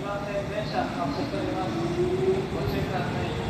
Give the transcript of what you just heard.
番線電車発車しております。ご注意ください。